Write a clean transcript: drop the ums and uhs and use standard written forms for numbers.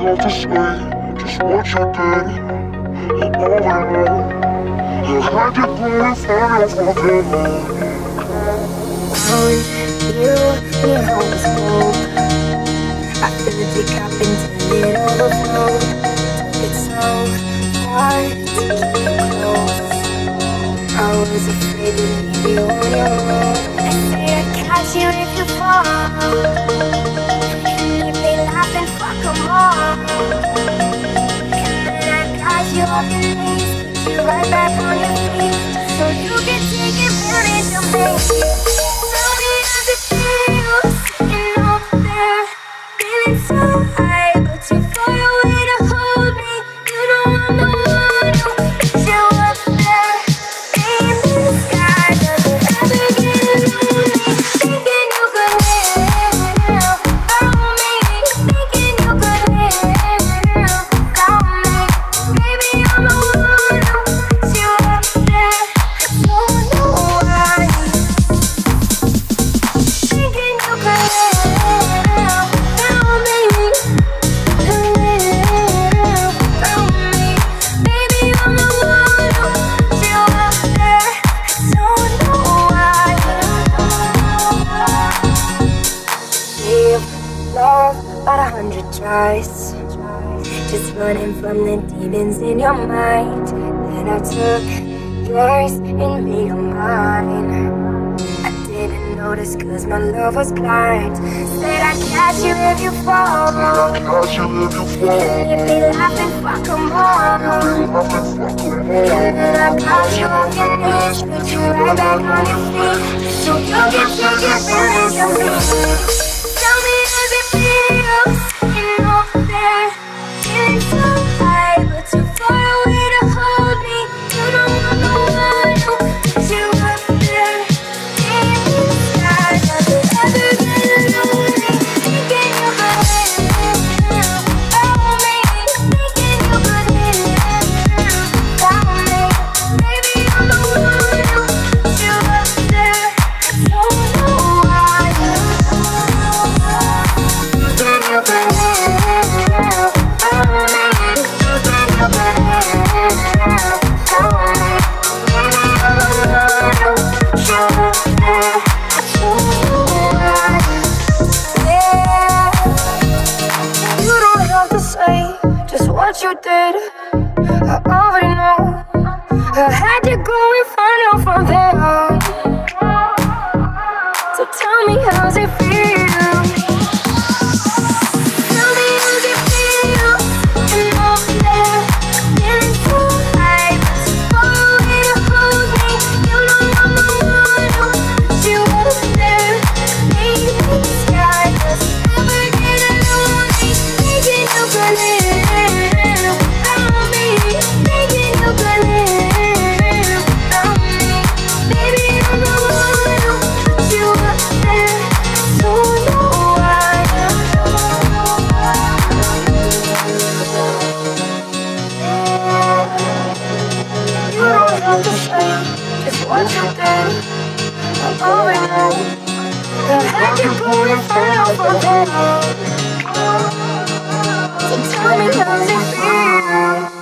have to say just what you did. All I know, I had you going final for the Found you when I was broke. I filled your cup until it overflowed. Took it so far to keep you close. I was afraid to leave you on your own. They say I'd catch you if you fall, and if they laugh then fuck 'em all. And then I got you off your knees, put you right back on your feet, so you can take advantage of me. Tell me how's it feel, sitting up there, feeling so high, but too far away to hold me. You know I'm the one who picks you up there. In the sky, does it ever get lonely? Thinking you could live without me. Thinking you could live without me. Baby, I'm the one who picks you up there. Don't know why. Thinking you could live without me. Live without me. Baby, I'm the one who picks you up there. Don't know why. We've lost about 100 tries, just running from the demons in your mind. Then I took yours and made them mine. I didn't notice cause my love was blind. Said I'd catch you if you fall, catch you if you fall. and if they laugh and fuck 'em all. And then I got you off your knees, put you right back on your feet, so you can take advantage of me. Tell me how's it feel, sitting up there, feeling so high, but too far away to hold me. You know I'm the one who picks you up there. In the sky, does it ever get lonely? Thinking you could live without me. Thinking you could live without me. Baby, I'm the one who picks you up there. Don't know why. Thinking you could live without me. Thinking you could live without me. Baby, I'm the one who picks you up there. Don't know why. Yeah, you don't have to say just what you did. I already know. I had to go and find out from there. So tell me how's it feel. Tell me how's it feel, sitting up there, feeling so high, but too far away to hold me. You know I'm the one who put you up there. Maybe the sky does it ever get lonely? Thinking you could live without me. Thinking you could live without me. Baby, I'm the one who put you up there. Don't know why. You don't have to say just what you did. I already know. I had to go and find out from there. So tell me how's it feel.